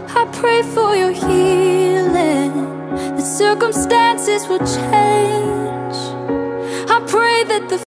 I pray for your healing, that circumstances will change.